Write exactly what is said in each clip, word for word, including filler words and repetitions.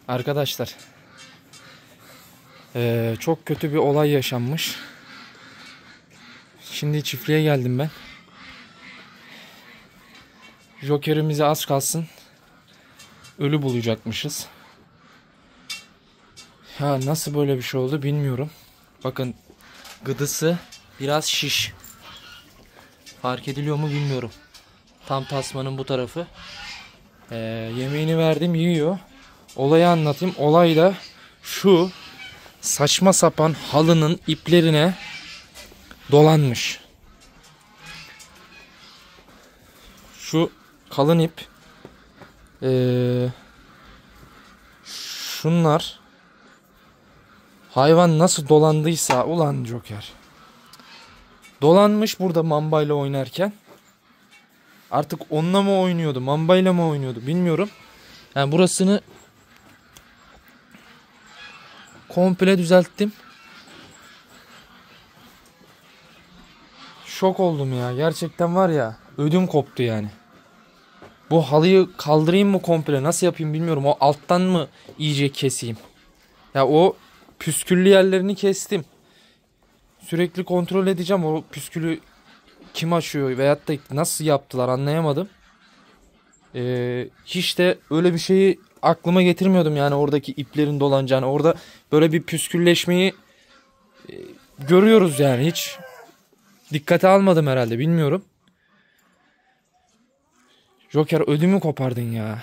Arkadaşlar, ee, çok kötü bir olay yaşanmış. Şimdi çiftliğe geldim ben. Joker'imizi az kalsın ölü bulacakmışız. Ya nasıl böyle bir şey oldu bilmiyorum. Bakın, gıdısı biraz şiş. Fark ediliyor mu bilmiyorum. Tam tasmanın bu tarafı. Ee, yemeğini verdim, yiyor. Olayı anlatayım. Olay da şu: saçma sapan halının iplerine dolanmış. Şu kalın ip. Ee, şunlar. Hayvan nasıl dolandıysa, ulan Joker. Dolanmış burada mambayla oynarken. Artık onunla mı oynuyordu, mambayla mı oynuyordu bilmiyorum. Yani burasını komple düzelttim. Şok oldum ya. Gerçekten var ya, ödüm koptu yani. Bu halıyı kaldırayım mı komple, nasıl yapayım bilmiyorum. O alttan mı iyice keseyim? Ya o püsküllü yerlerini kestim. Sürekli kontrol edeceğim o püskülü kim açıyor veyahut da nasıl yaptılar, anlayamadım. Ee, hiç de öyle bir şeyi aklıma getirmiyordum yani, oradaki iplerin dolanacağını. Orada böyle bir püskülleşmeyi e, görüyoruz yani, hiç dikkate almadım herhalde, bilmiyorum. Joker, ödümü kopardın ya.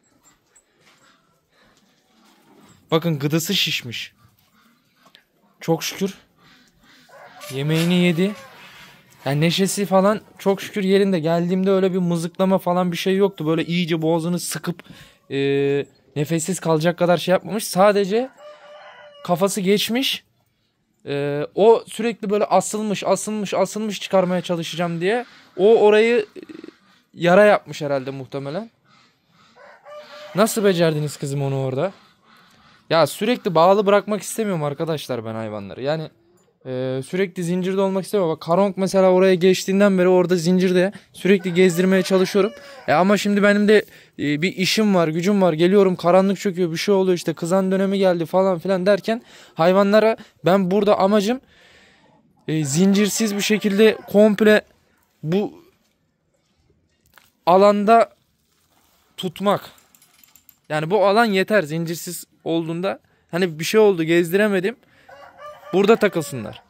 Bakın, gıdısı şişmiş. Çok şükür yemeğini yedi. Yani neşesi falan çok şükür yerinde. Geldiğimde öyle bir mızıklama falan bir şey yoktu. Böyle iyice boğazını sıkıp e, nefessiz kalacak kadar şey yapmamış. Sadece kafası geçmiş. E, o sürekli böyle asılmış asılmış asılmış çıkarmaya çalışacağım diye. O orayı e, yara yapmış herhalde muhtemelen. Nasıl becerdiniz kızım onu orada? Ya sürekli bağlı bırakmak istemiyorum arkadaşlar ben hayvanları. Yani e, sürekli zincirde olmak istemiyorum. Bak, Karong mesela oraya geçtiğinden beri orada zincirde sürekli gezdirmeye çalışıyorum. E, ama şimdi benim de e, bir işim var, gücüm var. Geliyorum, karanlık çöküyor, bir şey oluyor, işte kızan dönemi geldi falan filan derken hayvanlara ben burada amacım e, zincirsiz bir şekilde komple bu alanda tutmak. Yani bu alan yeter, zincirsiz olduğunda. Hani bir şey oldu, gezdiremedim. Burada takılsınlar.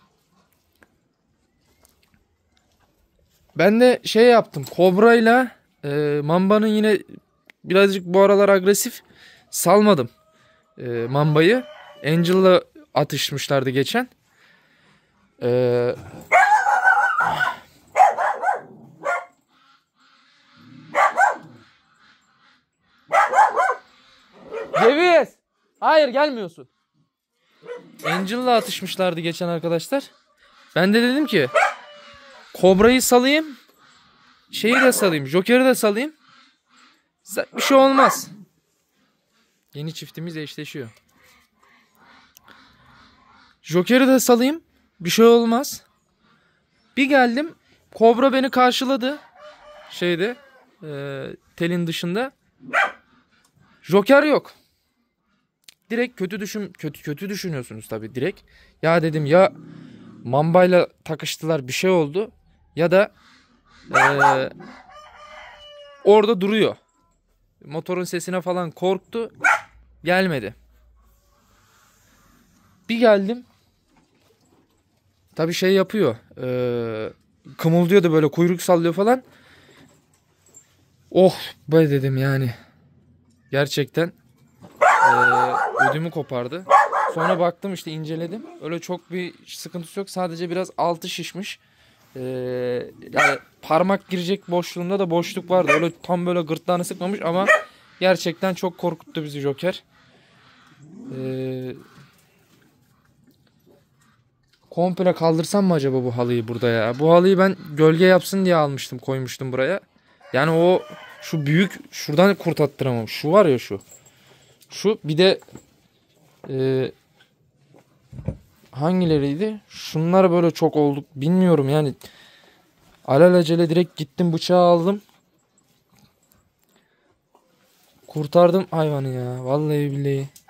Ben de şey yaptım. Kobra'yla e, Mamba'nın yine birazcık bu aralar agresif, salmadım e, Mamba'yı. Angel'la atışmışlardı geçen. E, Ceviz! Hayır, gelmiyorsun. Angel'la atışmışlardı geçen arkadaşlar. Ben de dedim ki Kobra'yı salayım, şeyi de salayım, Joker'i de salayım. Bir şey olmaz. Yeni çiftimiz eşleşiyor. Joker'i de salayım, bir şey olmaz. Bir geldim, Kobra beni karşıladı. Şeyde e, telin dışında. Joker yok. Direkt kötü düşün kötü kötü düşünüyorsunuz tabii direkt. Ya dedim, ya Mamba'yla takıştılar, bir şey oldu, ya da e, orada duruyor. Motorun sesine falan korktu. Gelmedi. Bir geldim. Tabii şey yapıyor. E, kımıldıyor da böyle, kuyruk sallıyor falan. Oh be dedim yani. Gerçekten e, ödümü kopardı. Sonra baktım, işte inceledim. Öyle çok bir sıkıntısı yok. Sadece biraz altı şişmiş. Ee, yani parmak girecek boşluğunda da boşluk vardı. Öyle tam böyle gırtlağını sıkmamış ama gerçekten çok korkuttu bizi Joker. Ee, komple kaldırsam mı acaba bu halıyı burada ya? Bu halıyı ben gölge yapsın diye almıştım, koymuştum buraya. Yani o şu büyük, şuradan kurtattıramam. Şu var ya, şu. Şu bir de e, hangileriydi? Şunlar böyle çok olduk. Bilmiyorum yani. Alelacele direkt gittim, bıçağı aldım. Kurtardım hayvanı ya. Vallahi billahi.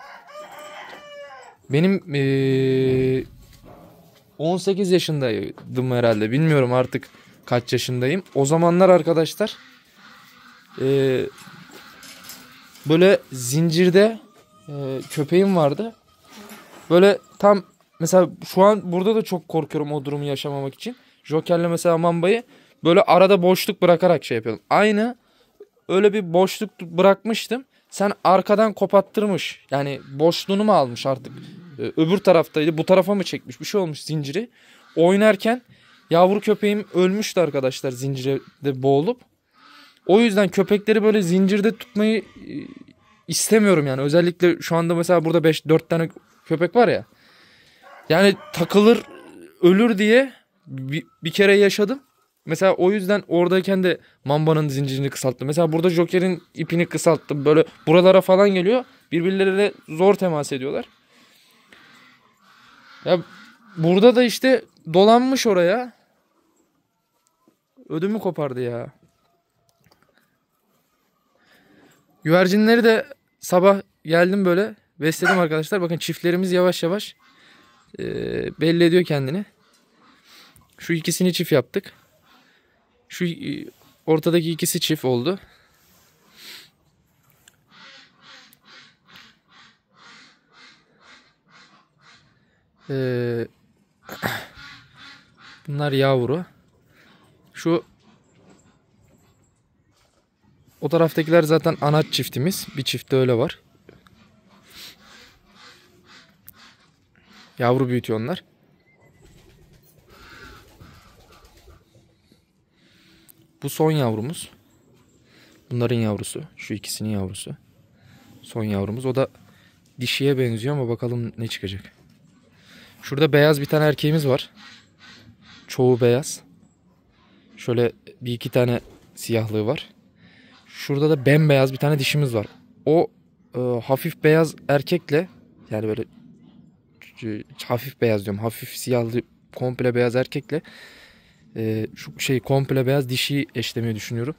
Benim ee, on sekiz yaşındaydım herhalde. Bilmiyorum artık kaç yaşındayım. O zamanlar arkadaşlar ee, böyle zincirde ee, köpeğim vardı. Böyle tam mesela şu an burada da çok korkuyorum o durumu yaşamamak için. Joker'le mesela Mamba'yı böyle arada boşluk bırakarak şey yapıyordum. Aynı öyle bir boşluk bırakmıştım. Sen arkadan kopattırmış. Yani boşluğunu mu almış artık? Ee, öbür taraftaydı. Bu tarafa mı çekmiş? Bir şey olmuş zinciri. Oynarken yavru köpeğim ölmüştü arkadaşlar zincirde boğulup. O yüzden köpekleri böyle zincirde tutmayı e, istemiyorum yani. Özellikle şu anda mesela burada beş dört tane köpek var ya. Yani takılır ölür diye bir, bir kere yaşadım. Mesela o yüzden oradayken de Mamba'nın zincirini kısalttım. Mesela burada Joker'in ipini kısalttım. Böyle buralara falan geliyor. Birbirleriyle zor temas ediyorlar. Ya burada da işte dolanmış oraya. Ödümü kopardı ya. Güvercinleri de sabah geldim böyle besledim arkadaşlar. Bakın çiftlerimiz yavaş yavaş e, belli ediyor kendini. Şu ikisini çift yaptık. Şu e, ortadaki ikisi çift oldu. Ee, bunlar yavru. Şu o taraftakiler zaten anaç çiftimiz. Bir çift de öyle var. Yavru büyütüyor onlar. Bu son yavrumuz. Bunların yavrusu. Şu ikisinin yavrusu. Son yavrumuz. O da dişiye benziyor ama bakalım ne çıkacak. Şurada beyaz bir tane erkeğimiz var. Çoğu beyaz. Şöyle bir iki tane siyahlığı var. Şurada da bembeyaz bir tane dişimiz var. O e, hafif beyaz erkekle yani böyle e, hafif beyaz diyorum. Hafif siyahlı komple beyaz erkekle e, şu şey komple beyaz dişiyi eşlemeyi düşünüyorum.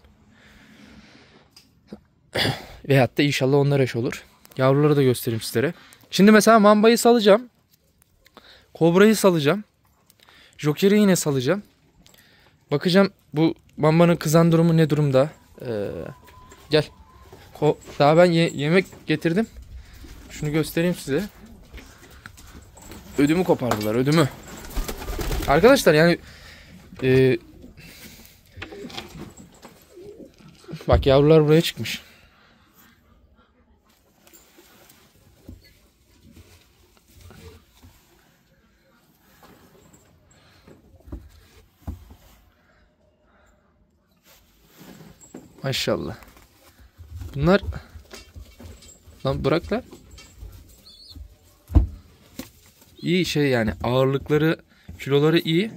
Veyahut da inşallah onlar eş olur. Yavruları da göstereyim sizlere. Şimdi mesela Mamba'yı salacağım. Kobra'yı salacağım. Joker'i yine salacağım. Bakacağım bu Mamba'nın kızan durumu ne durumda. Ee, gel. Ko Daha ben ye yemek getirdim. Şunu göstereyim size. Ödümü kopardılar, ödümü. Arkadaşlar yani e, bak yavrular buraya çıkmış. Maşallah. Bunlar lan bırak lan. İyi şey yani ağırlıkları, kiloları iyi.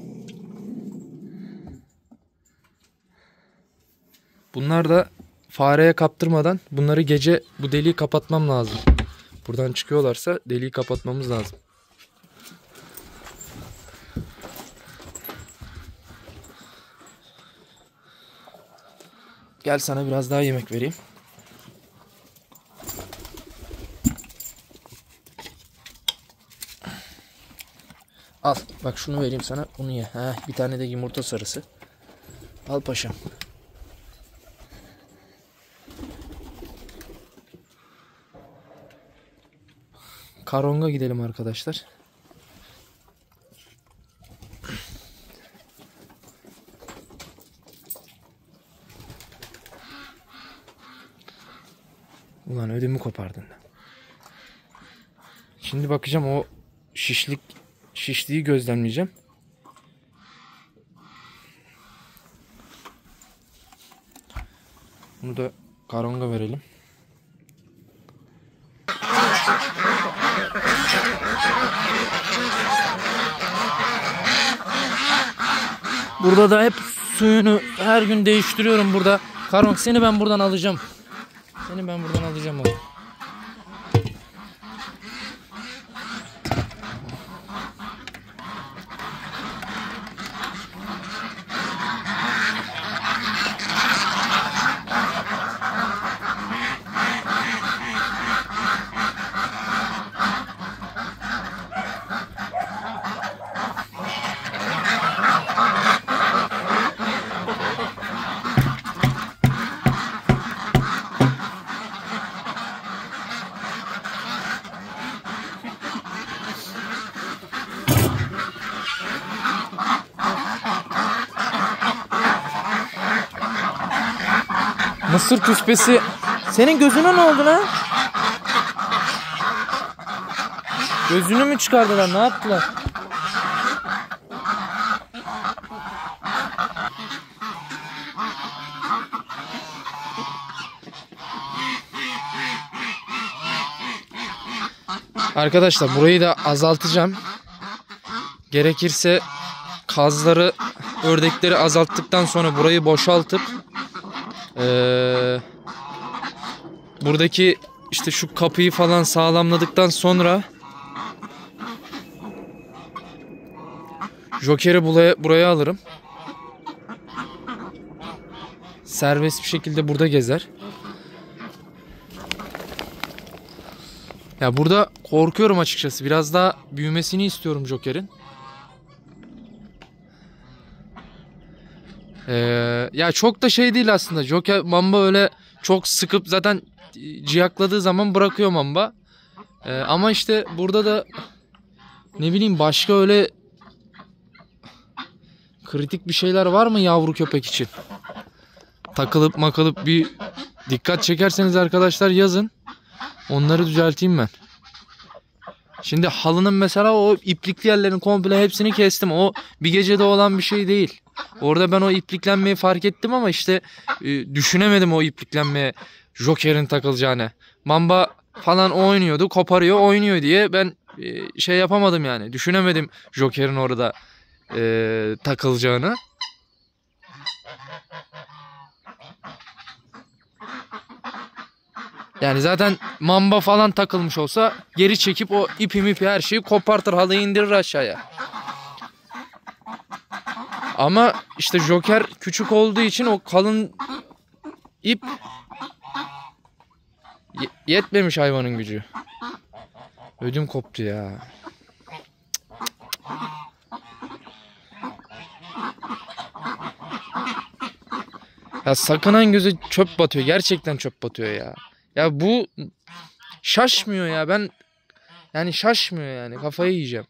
Bunlar da fareye kaptırmadan bunları gece bu deliği kapatmam lazım. Buradan çıkıyorlarsa deliği kapatmamız lazım. Gel sana biraz daha yemek vereyim. Al bak şunu vereyim sana, bunu ye. Heh, bir tane de yumurta sarısı. Al paşam. Karonga gidelim arkadaşlar. Ulan ödümü kopardın. Şimdi bakacağım o şişlik şişliği gözlemleyeceğim. Bunu da karonga verelim. Burada da hep suyunu her gün değiştiriyorum burada. Karong seni ben buradan alacağım. Seni ben buradan alacağım oğlum. Mısır küspesi. Senin gözüne ne oldu lan? Gözünü mü çıkardılar? Ne yaptılar? Arkadaşlar burayı da azaltacağım. Gerekirse kazları, ördekleri azalttıktan sonra burayı boşaltıp ee, buradaki işte şu kapıyı falan sağlamladıktan sonra Joker'i buraya, buraya alırım. Serbest bir şekilde burada gezer. Ya burada korkuyorum açıkçası. Biraz daha büyümesini istiyorum Joker'in. Ee, ya çok da şey değil aslında. Joker Mamba öyle çok sıkıp zaten ciyakladığı zaman bırakıyor Mamba. Ee, ama işte burada da ne bileyim başka öyle kritik bir şeyler var mı yavru köpek için? Takılıp makalıp bir dikkat çekerseniz arkadaşlar yazın. Onları düzelteyim ben. Şimdi halının mesela o iplikli yerlerin komple hepsini kestim. O bir gecede olan bir şey değil. Orada ben o ipliklenmeyi fark ettim ama işte e, düşünemedim o ipliklenmeye Joker'in takılacağını. Mamba falan oynuyordu, koparıyor, oynuyor diye ben e, şey yapamadım yani. Düşünemedim Joker'in orada e, takılacağını. Yani zaten Mamba falan takılmış olsa geri çekip o ipi mipi her şeyi kopartır, halıyı indirir aşağıya. Ama işte Joker küçük olduğu için o kalın ip yetmemiş hayvanın gücü. Ödüm koptu ya. Ya sakınan göze çöp batıyor. Gerçekten çöp batıyor ya. Ya bu şaşmıyor ya. Ben yani şaşmıyor yani. Kafayı yiyeceğim.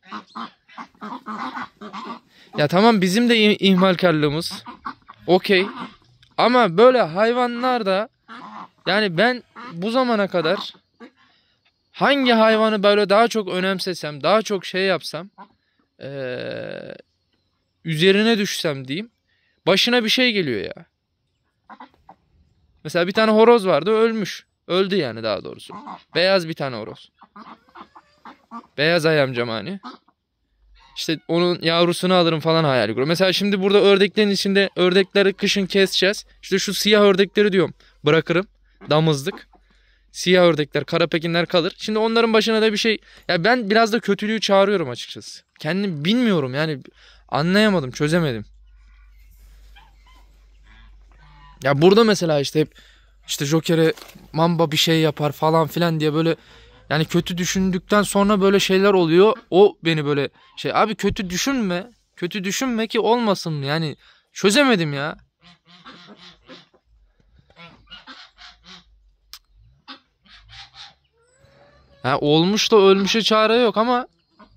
Ya tamam bizim de ihmalkarlığımız. Okey. Ama böyle hayvanlar da yani ben bu zamana kadar hangi hayvanı böyle daha çok önemsesem, daha çok şey yapsam, ee, üzerine düşsem diyeyim, başına bir şey geliyor ya. Mesela bir tane horoz vardı, ölmüş. Öldü yani daha doğrusu. Beyaz bir tane horoz. Beyaz ayamcam hani. İşte onun yavrusunu alırım falan hayal kuruyorum. Mesela şimdi burada ördeklerin içinde ördekleri kışın keseceğiz. İşte şu siyah ördekleri diyorum. Bırakırım. Damızlık. Siyah ördekler, karapekinler kalır. Şimdi onların başına da bir şey... Ya ben biraz da kötülüğü çağırıyorum açıkçası. Kendim bilmiyorum yani. Anlayamadım, çözemedim. Ya burada mesela işte hep işte Joker'e Mamba bir şey yapar falan filan diye böyle yani kötü düşündükten sonra böyle şeyler oluyor. O beni böyle şey abi kötü düşünme. Kötü düşünme ki olmasın yani çözemedim ya. Ha, olmuş da ölmüşe çare yok ama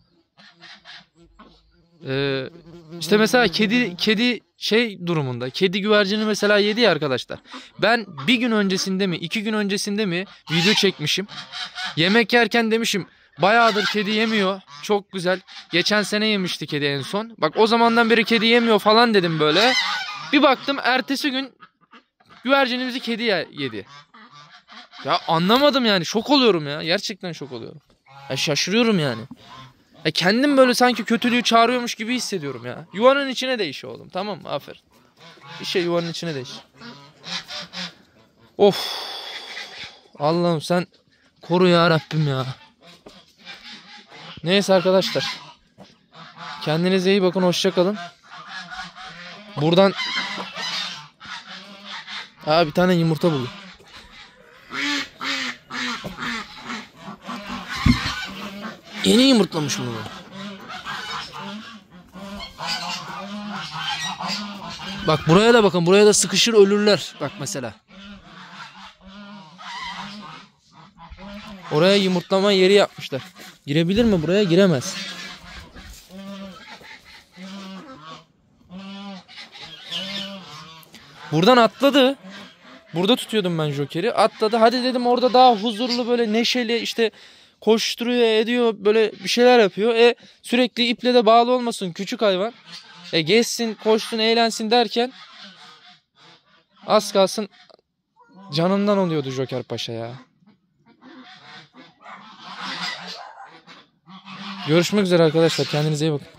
e, işte mesela kedi kedi şey durumunda. Kedi güvercini mesela yedi ya arkadaşlar. Ben bir gün öncesinde mi iki gün öncesinde mi video çekmişim. Yemek yerken demişim bayağıdır kedi yemiyor. Çok güzel. Geçen sene yemişti kedi en son. Bak o zamandan beri kedi yemiyor falan dedim böyle. Bir baktım ertesi gün güvercinimizi kedi yedi. Ya anlamadım yani. Şok oluyorum ya. Gerçekten şok oluyorum. Ya şaşırıyorum yani. Ya kendim böyle sanki kötülüğü çağırıyormuş gibi hissediyorum ya. Yuvanın içine değiş oğlum. Tamam mı? Aferin. Bir şey yuvanın içine değiş. Of. Allah'ım sen koru ya Rabbim ya. Neyse arkadaşlar. Kendinize iyi bakın. Hoşça kalın. Buradan Aa, bir tane yumurta buldum. Yeni yumurtlamış bunu. Bak buraya da bakın. Buraya da sıkışır ölürler. Bak mesela. Oraya yumurtlama yeri yapmışlar. Girebilir mi buraya? Giremez. Buradan atladı. Burada tutuyordum ben Joker'i. Atladı. Hadi dedim orada daha huzurlu böyle neşeli işte koşturuyor ediyor böyle bir şeyler yapıyor. E sürekli iple de bağlı olmasın küçük hayvan. E gezsin koşsun eğlensin derken az kalsın canından oluyordu Joker Paşa ya. Görüşmek üzere arkadaşlar. Kendinize iyi bakın.